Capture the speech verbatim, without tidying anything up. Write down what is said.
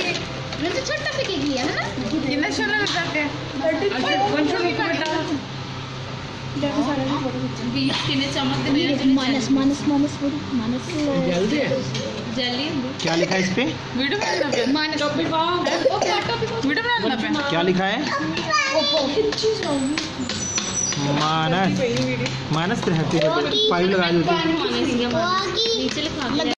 मैं तो छोटा पैकेट लिया है ना कितना सोना बताते हैं कौन सा बुक बताओ देखो सारा फोटो बीस किने चमक दे माइनस माइनस माइनस माइनस जल्दी है जल्दी क्या लिखा है इस पे? वीडियो बनाना पे minus topic wow okay topic video बनाना पे क्या लिखा है? किस चीज होगी मानस मानस रहते हैं फाइव लगा दो नीचे लिखा